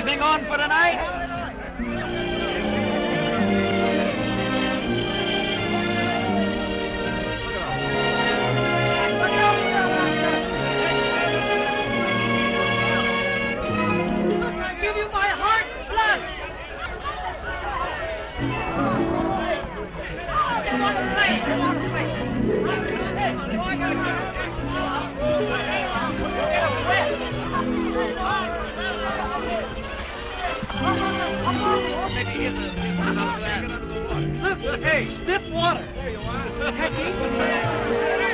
Anything on for tonight? I give you my heart's blood. Oh, they want to play. They want to play. Hey, I gotta Look, hey, stiff water. There you are.